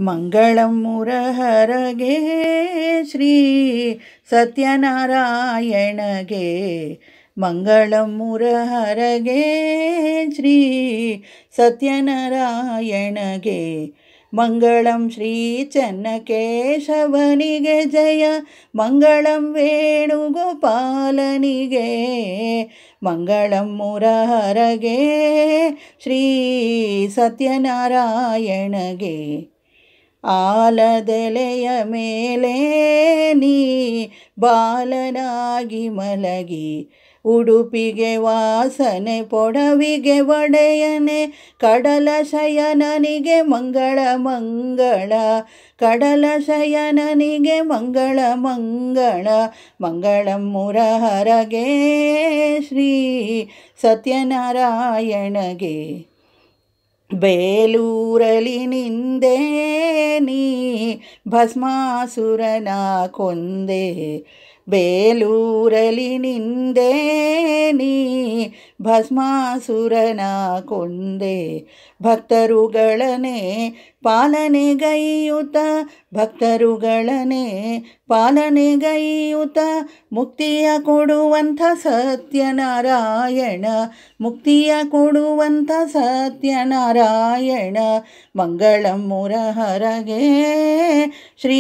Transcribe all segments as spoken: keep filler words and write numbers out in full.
ಮಂಗಳಂ ಮುರಹರಗೆ ಶ್ರೀ ಸತ್ಯನಾರಾಯಣಗೆ ಮಂಗಳಂ ಮುರಹರಗೆ ಶ್ರೀ ಸತ್ಯನಾರಾಯಣಗೆ ಮಂಗಳಂ ಶ್ರೀ ಚನ್ನಕೇಶವನಿಗೆ ಜಯ ಮಂಗಳಂ ವೇಣುಗೋಪಾಲನಿಗೆ ಮಂಗಳಂ ಮುರಹರಗೆ ಶ್ರೀ ಸತ್ಯನಾರಾಯಣಗೆ ಆಲದೆಲೆಯ ಮೇಲೆ ನೀ ಬಾಲನಾಗಿ ಮಲಗಿ ಉಡುಪಿಗೆ ವಾಸನೆ ಪೊಡವಿಗೆ ಒಡೆಯನೆ ಕಡಲ ಶಯನನಿಗೆ ಮಂಗಳ ಮಂಗಳ ಕಡಲ ಶಯನನಿಗೆ ಮಂಗಳ ಮಂಗಳ ಮಂಗಳಂ ಮುರಹರಗೆ ಶ್ರೀ ಸತ್ಯನಾರಾಯಣಗೆ ಬೇಲೂರಲಿ ನಿಂದೆ ನೀ ಭಸ್ಮಾಸುರನ ಕೊಂದೆ ಬೇಲೂರಲಿ ನಿಂದೆ ನೀ ಭಸ್ಮಾಸುರನ ಕೊಂದೆ ಭಕ್ತರುಗಳನೆ ಪಾಲನೆಗೈಯುತ ಭಕ್ತರುಗಳನೆ ಪಾಲನೆಗೈಯುತ ಮುಕ್ತಿಯ ಕೊಡುವಂಥ ಸತ್ಯನಾರಾಯಣ ಮುಕ್ತಿಯ ಕೊಡುವಂಥ ಸತ್ಯನಾರಾಯಣ ಮಂಗಳಂ ಮುರಹರಗೆ ಶ್ರೀ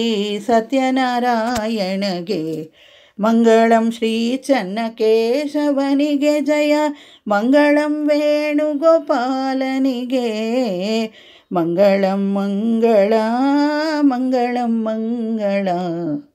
ಸತ್ಯನಾರಾಯಣಗೆ ಮಂಗಳಂ ಶ್ರೀ ಚನ್ನಕೇಶವನಿಗೆ ಜಯ ಮಂಗಳಂ ವೇಣುಗೋಪಾಲನಿಗೆ ಮಂಗಳಂ ಮಂಗಳ ಮಂಗಳಂ ಮಂಗಳ